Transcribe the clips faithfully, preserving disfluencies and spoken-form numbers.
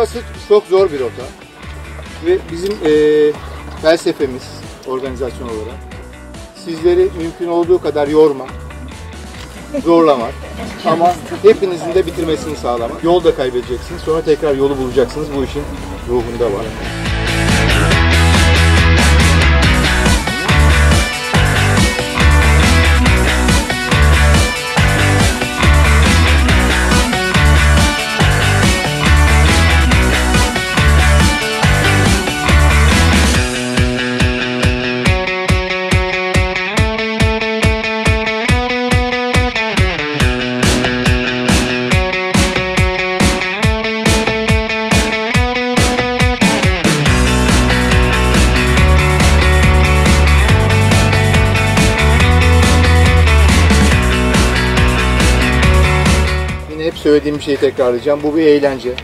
burası çok zor bir rota. Ve bizim e, felsefemiz organizasyon olarak sizleri mümkün olduğu kadar yormak, zorlamak ama hepinizin de bitirmesini sağlamak. Yol da kaybedeceksiniz, sonra tekrar yolu bulacaksınız. Bu işin ruhunda var. Hep söylediğim bir şeyi tekrarlayacağım. Bu bir eğlence.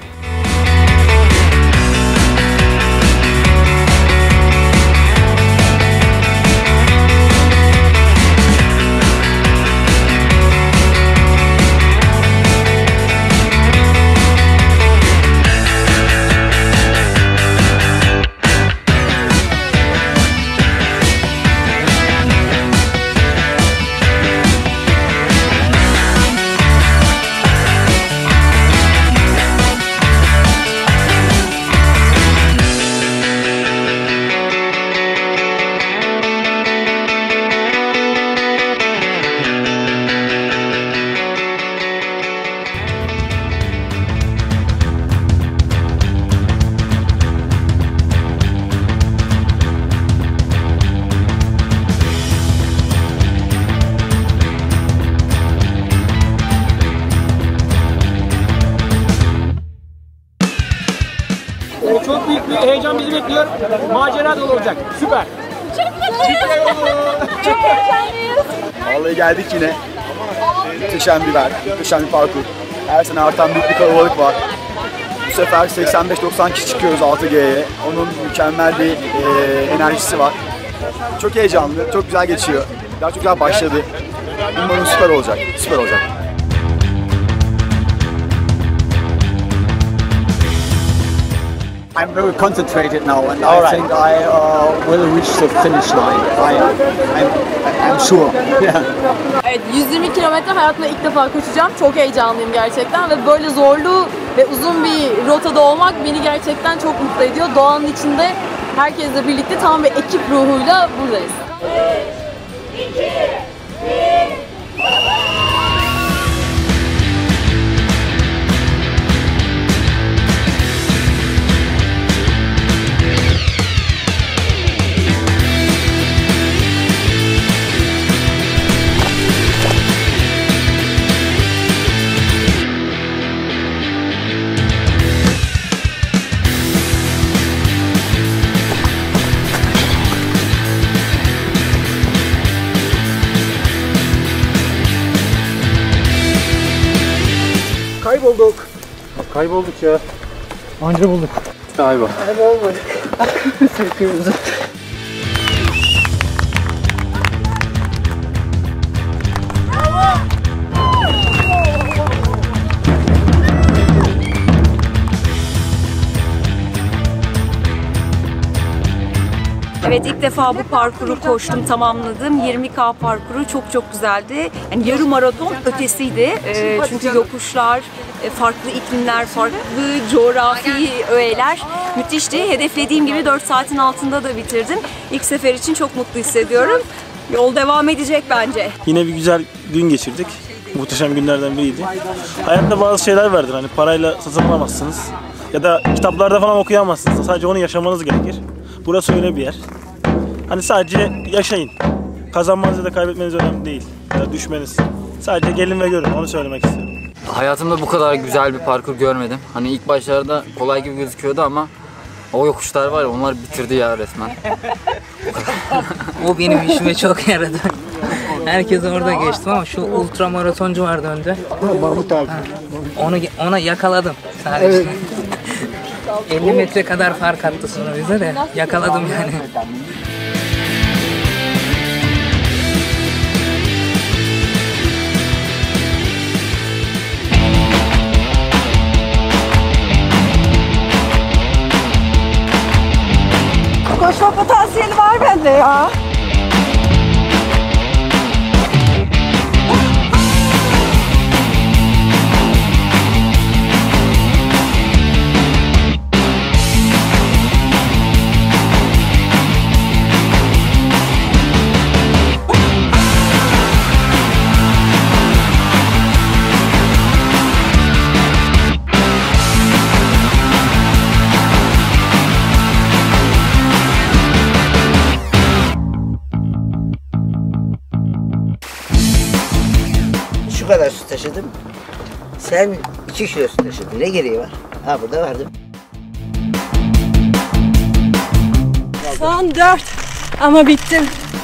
Çok büyük bir heyecan bizi bekliyor. Macera dolu olacak. Süper. Çok heyecanlıyız. Vallahi geldik yine. Muhteşem bir yer, muhteşem bir parkur. Her sene artan büyük bir kalabalık var. Bu sefer seksen beş doksan kişi çıkıyoruz altı G'ye. Onun mükemmel bir e, enerjisi var. Çok heyecanlı, çok güzel geçiyor. Daha çok güzel başladı. Umarım süper olacak, süper olacak. I'm very concentrated now, and All I right. think I uh, will reach the finish line. I, I'm, I'm sure. Yeah. Evet, yüz yirmi kilometre hayatımda ilk defa koşacağım. Çok heyecanlıyım gerçekten ve böyle zorlu ve uzun bir rotada olmak beni gerçekten çok mutlu ediyor. Doğanın içinde herkesle birlikte tam bir ekip ruhuyla buradayız. üç, iki, bir. Kaybolduk. Kaybolduk ya. Anca bulduk. Galiba. Kaybolmadık. Sürüyoruz. Evet, ilk defa bu parkuru koştum, tamamladım. yirmi K parkuru çok çok güzeldi. Yani yarım maraton ötesiydi. E, çünkü yokuşlar, e, farklı iklimler, farklı coğrafi öğeler müthişti. Hedeflediğim gibi dört saatin altında da bitirdim. İlk sefer için çok mutlu hissediyorum. Yol devam edecek bence. Yine bir güzel gün geçirdik. Muhteşem günlerden biriydi. Hayatta bazı şeyler vardır. Hani parayla satın alamazsınız. Ya da kitaplarda falan okuyamazsınız. Sadece onu yaşamanız gerekir. Burası öyle bir yer. Hani sadece yaşayın. Kazanmanız ya da kaybetmeniz önemli değil. Ya da düşmeniz. Sadece gelin ve görün. Onu söylemek istiyorum. Hayatımda bu kadar güzel bir parkur görmedim. Hani ilk başlarda kolay gibi gözüküyordu ama o yokuşlar var ya, onlar bitirdi ya resmen. O benim işime çok yaradı. Herkes orada geçti ama şu ultra maratoncu vardı önde. Mahmut abi. Onu ona yakaladım sadece. Evet. elli metre kadar fark attı sonra bize de yakaladım yani. Koşma potansiyeli var bende ya. Şu kadar su taşıdım. Sen iki kilo su taşıdın. Ne gereği var? Ha burada vardı. Son dört ama bittim.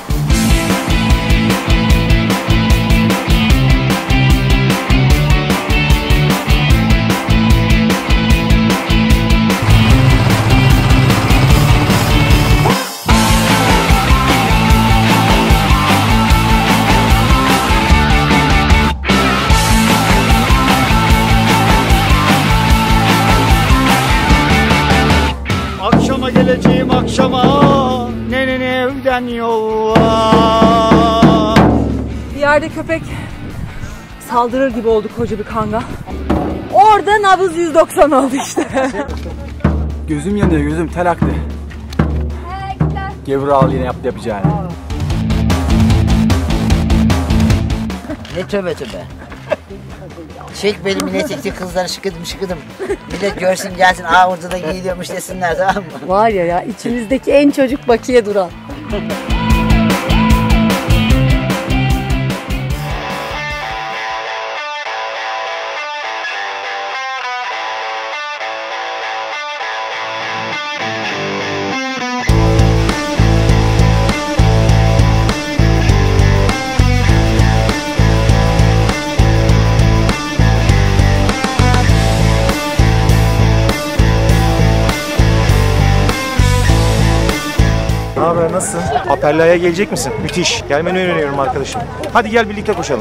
Akşama geleceğim akşama, nenen evden yolla. Bir yerde köpek saldırır gibi oldu, koca bir kangal. Orada nabız yüz doksan oldu işte. Gözüm yanıyor, gözüm tel aktı. Gevur al yine yaptı yapacağını. Ne tövbe tövbe. Çek beni milletvekili kızları şıkıdım şıkıdım. Millet görsün gelsin, aa orada da giyiliyormuş desinler, tamam mı? Var ya ya içimizdeki en çocuk Bakiye Duran. Ne haber, nasılsın? Apella'ya gelecek misin? Müthiş. Gelmeni öneriyorum arkadaşım. Hadi gel birlikte koşalım.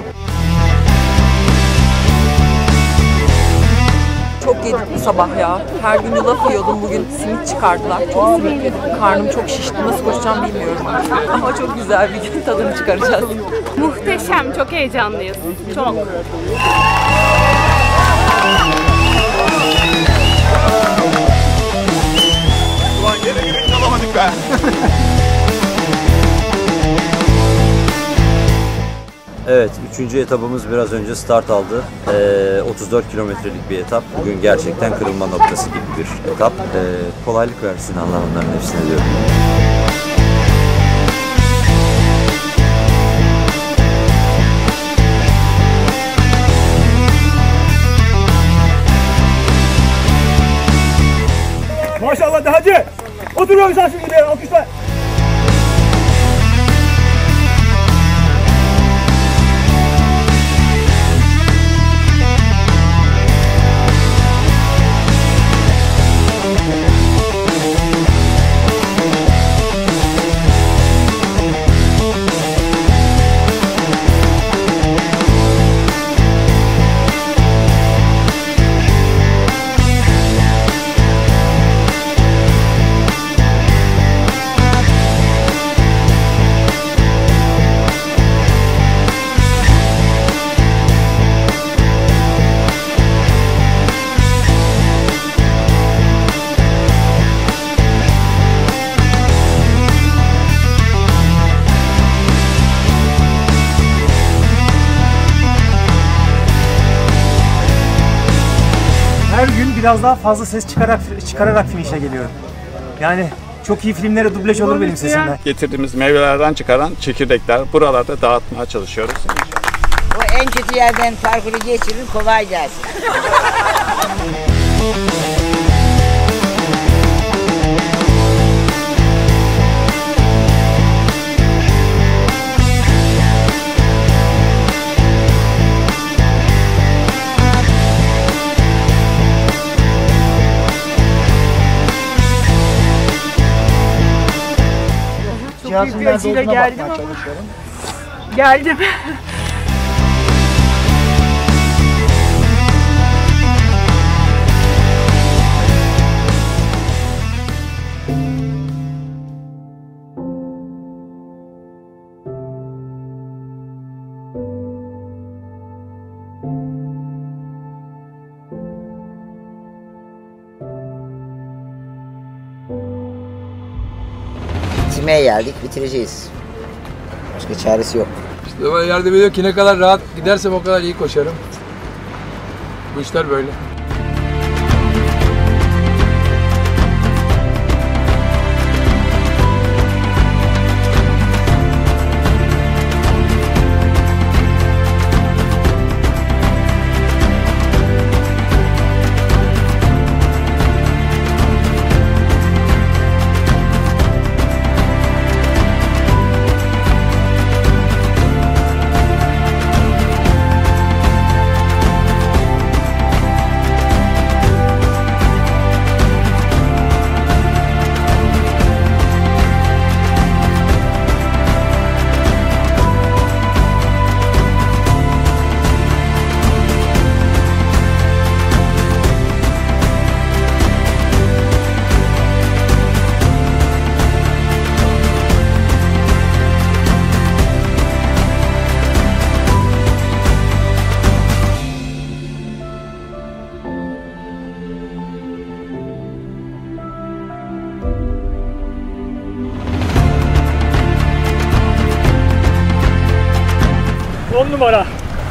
Çok yedik bu sabah ya. Her gün yulaf yiyordum, bugün simit çıkardılar. Çok simit yedim. Karnım çok şişti. Nasıl koşacağım bilmiyorum artık. Ama çok güzel bir gün, tadını çıkaracağız. Muhteşem, çok heyecanlıyız. Çok. Ulan yere yürüyünce alamadık be. Evet, üçüncü etabımız biraz önce start aldı. Ee, otuz dört kilometrelik bir etap. Bugün gerçekten kırılma noktası gibi bir etap. Ee, kolaylık versin Allah onların hepsine diyorum. Maşallah de hacı. Oturuyoruz sen şimdi de alkışlar. Her gün biraz daha fazla ses çıkarak çıkararak finish'e geliyorum. Yani çok iyi filmlere dublaj olur benim sesimden. Getirdiğimiz meyvelerden çıkaran çekirdekler buralarda dağıtmaya çalışıyoruz. O en kötü yerden parkuru geçirin, kolay gelsin. Büyük bir acıyla geldim ama geldim. bitirmeye geldik, bitireceğiz. Başka çaresi yok. İşte bana yardım ediyor ki ne kadar rahat gidersem o kadar iyi koşarım. Bu işler böyle. On numara.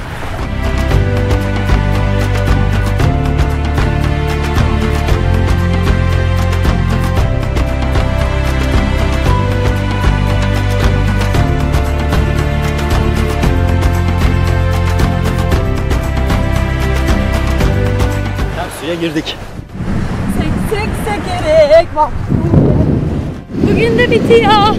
Suya girdik. Sek sekerek bak. Bugün de bitiyor.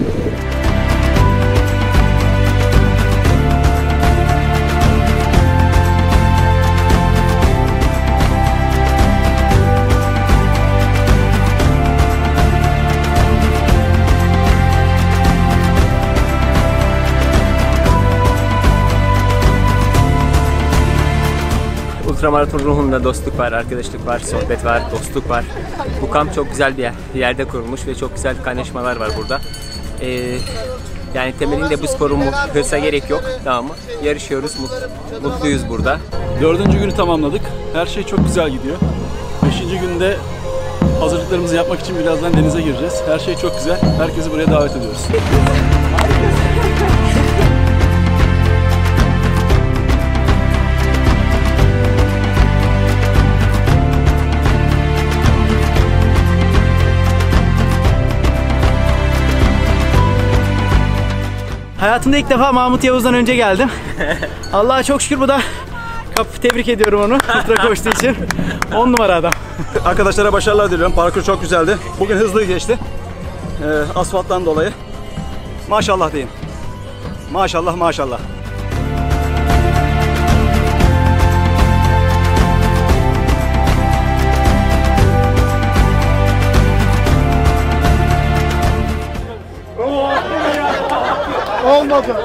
Ultramaraton ruhunda dostluk var, arkadaşlık var, sohbet var, dostluk var. Bu kamp çok güzel bir yerde kurulmuş ve çok güzel kaynaşmalar var burada. Ee, yani temelinde bu sporu hırsa gerek yok, tamam mı? Yarışıyoruz, mut, mutluyuz burada. Dördüncü günü tamamladık. Her şey çok güzel gidiyor. Beşinci günde hazırlıklarımızı yapmak için birazdan denize gireceğiz. Her şey çok güzel. Herkesi buraya davet ediyoruz. Hayatımda ilk defa Mahmut Yavuz'dan önce geldim. Allah'a çok şükür, bu da kap, tebrik ediyorum onu ultra koştuğu için. on numara adam. Arkadaşlara başarılar diliyorum. Parkur çok güzeldi. Bugün hızlı geçti. Ee, asfalttan dolayı. Maşallah deyin. Maşallah maşallah. Olmadı.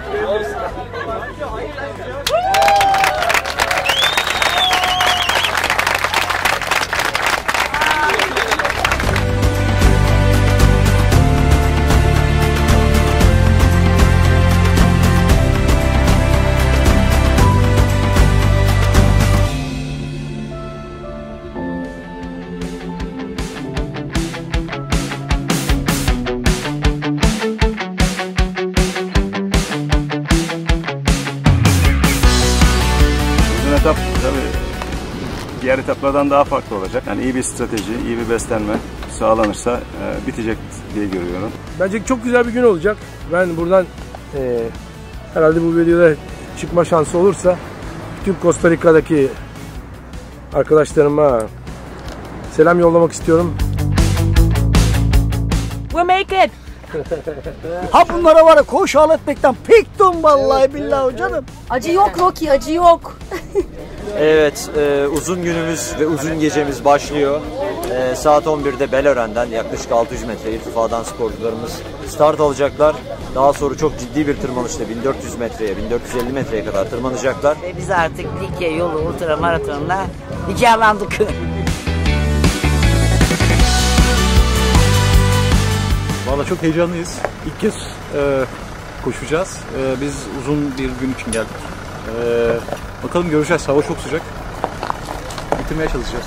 Etap tabii diğer etaplardan daha farklı olacak. Yani iyi bir strateji, iyi bir beslenme sağlanırsa e, bitecek diye görüyorum. Bence çok güzel bir gün olacak. Ben buradan e, herhalde bu videoda çıkma şansı olursa bütün Costa Rica'daki arkadaşlarıma selam yollamak istiyorum. We make it. Ha bunlara var ya, koş etmekten pektum vallahi billahi canım. Acı yok Rocky, acı yok. Evet, e, uzun günümüz ve uzun gecemiz başlıyor. E, saat on birde Belören'den yaklaşık altı yüz metre irtifadan sporcularımız start alacaklar. Daha sonra çok ciddi bir tırmanışla bin dört yüz metreye, bin dört yüz elli metreye kadar tırmanacaklar. Ve biz artık Likya yolu ultra maratonla nikahlandık. Vallahi çok heyecanlıyız. İlk kez e, koşacağız. E, biz uzun bir gün için geldik. E, bakalım göreceğiz. Hava çok sıcak. Bitirmeye çalışacağız.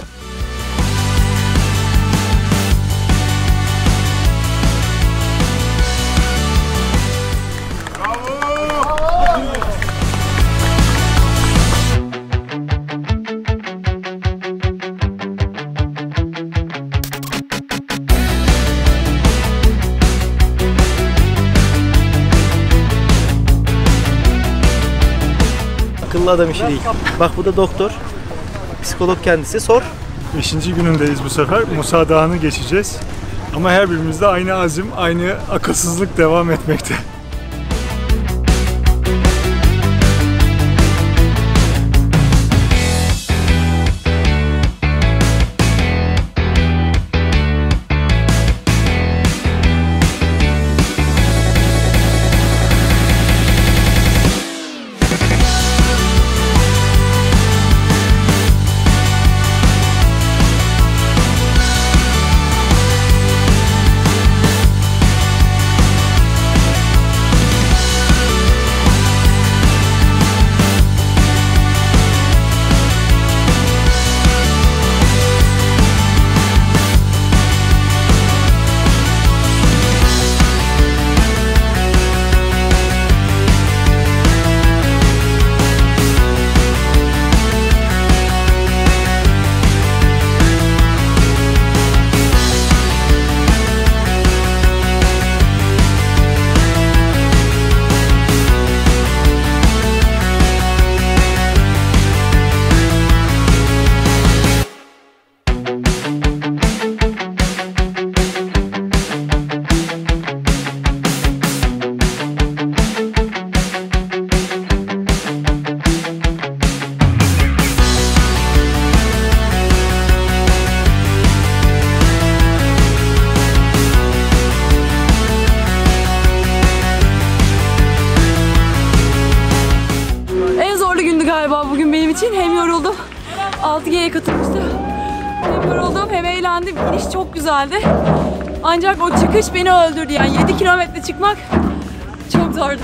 akıllı adam işi değil. Bak bu da doktor. Psikolog kendisi. Sor. Beşinci günündeyiz bu sefer. Musa Dağı'nı geçeceğiz. Ama her birimizde aynı azim, aynı akılsızlık devam etmekte. Hem yoruldum, altı G'ye katılmıştım. Hem yoruldum hem eğlendim. İniş çok güzeldi. Ancak o çıkış beni öldürdü. Yani yedi kilometre çıkmak çok zordu.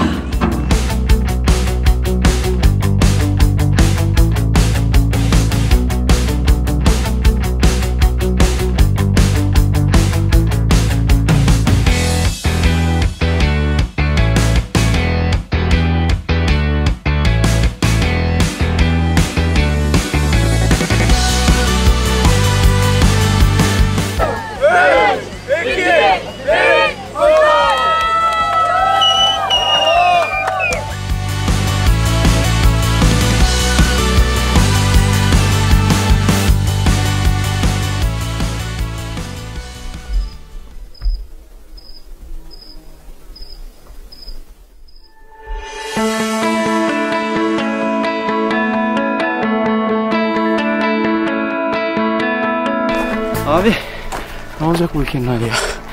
Abi ne olacak bu ülkenin hali ya?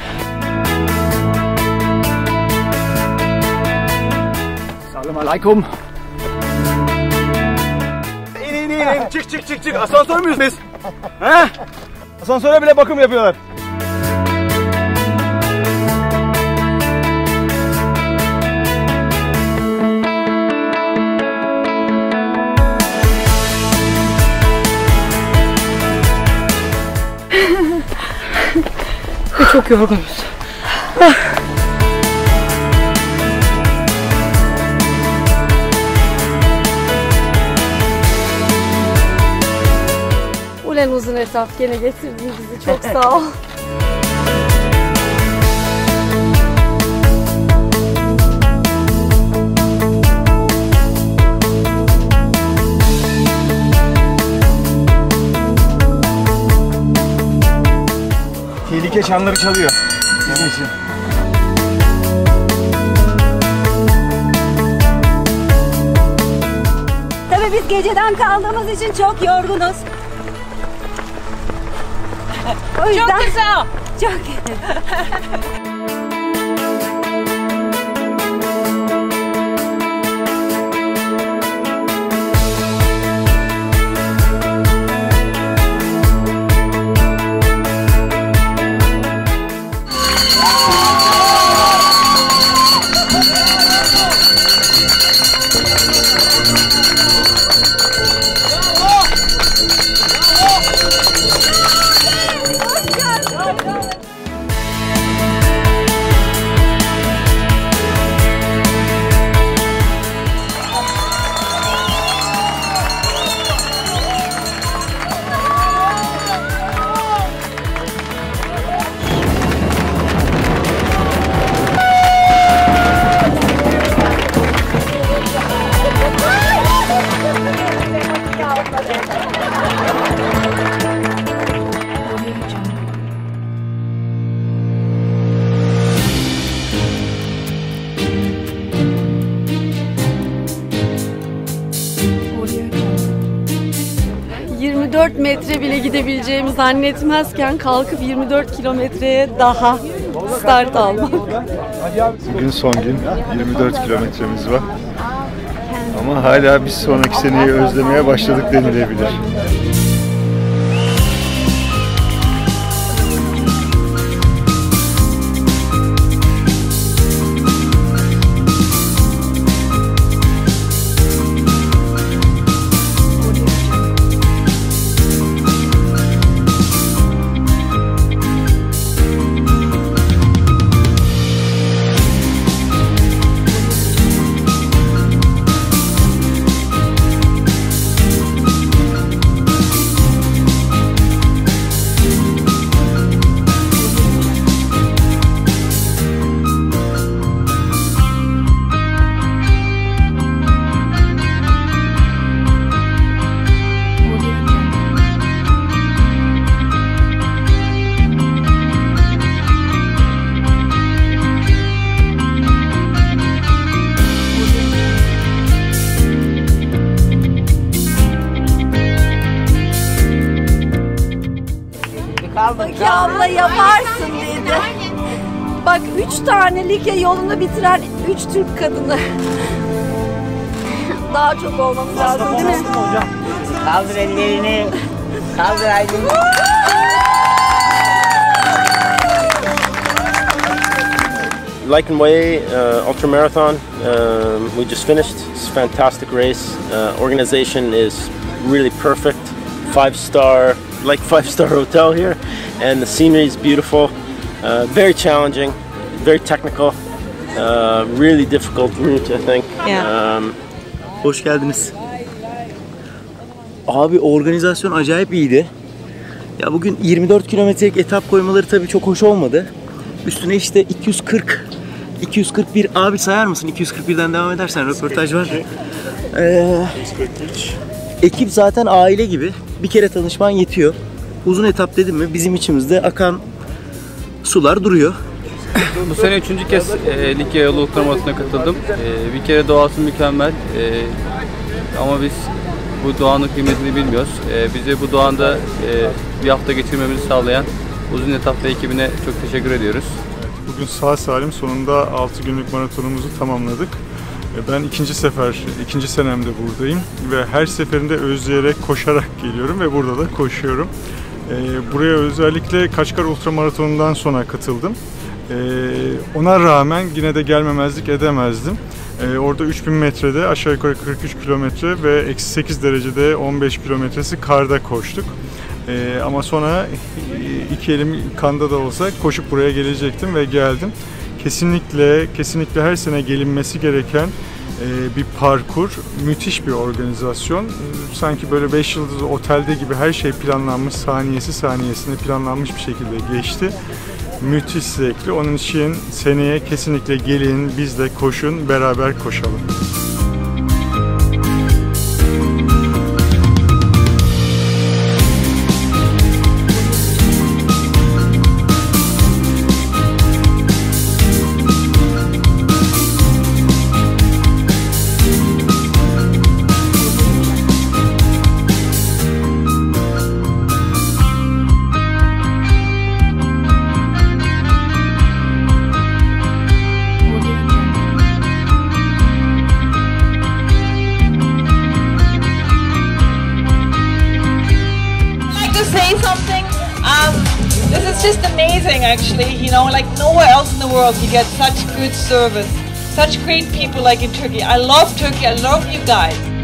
Selam aleyküm. İn in in in çık çık çık çık. Asansör müyüz biz? He? Asansöre bile bakım yapıyorlar. Çok yorgunuz. Ulen uzun hesap gene getirdin bizi. Çok sağ ol. Tehlike çanları çalıyor. Bizim için. Tabii biz geceden kaldığımız için çok yorgunuz. O yüzden... Çok güzel. Çok dört metre bile gidebileceğimi zannetmezken kalkıp yirmi dört kilometreye daha start almak. Bugün son gün, yirmi dört kilometremiz var. Ama hala bir sonraki seneyi özlemeye başladık denilebilir. Baki abla yaparsın dedi. Bak üç tane Likya yolunu bitiren üç Türk kadını. Daha çok olmamız lazım değil mi? Kaldır ellerini. Kaldır ellerini. Lycan Way uh, Ultra Marathon, um, we just finished. It's a fantastic race. Uh, organization is really perfect. Five star, like five star hotel here, and the scenery is beautiful. Uh, very challenging, very technical. Uh, really difficult route, I think. Yeah. Um, Hoş geldiniz. Abi organizasyon acayip iyiydi. Ya bugün yirmi dört kilometrelik etap koymaları tabii çok hoş olmadı. Üstüne işte iki yüz kırk, iki yüz kırk bir abi sayar mısın? iki yüz kırk birden devam edersen röportaj var. Ee, ekip zaten aile gibi. Bir kere tanışman yetiyor. Uzun etap dedim mi bizim içimizde akan sular duruyor. Bu sene üçüncü kez e, Likya yolu ultramarasına katıldım. E, bir kere doğası mükemmel. E, ama biz bu doğanın kıymetini bilmiyoruz. E, bize bu doğanda e, bir hafta geçirmemizi sağlayan uzun etapta ekibine çok teşekkür ediyoruz. Bugün sağ salim sonunda altı günlük maratonumuzu tamamladık. Ben ikinci sefer, ikinci senemde buradayım ve her seferinde özleyerek, koşarak geliyorum ve burada da koşuyorum. Buraya özellikle Kaçkar Ultramaratonundan sonra katıldım. Ona rağmen yine de gelmemezlik edemezdim. Orada üç bin metrede aşağı yukarı kırk üç kilometre ve eksi sekiz derecede on beş kilometresi karda koştuk. Ee, ama sonra iki elim kanda da olsa koşup buraya gelecektim ve geldim. Kesinlikle, kesinlikle her sene gelinmesi gereken e, bir parkur, müthiş bir organizasyon. E, sanki böyle beş yıldızlı otelde gibi her şey planlanmış, saniyesi saniyesine planlanmış bir şekilde geçti. Müthiş zevkli. Onun için seneye kesinlikle gelin, biz de koşun, beraber koşalım. Say something. Um, this is just amazing, actually. You know, like nowhere else in the world you get such good service, such great people like in Turkey. I love Turkey. I love you guys.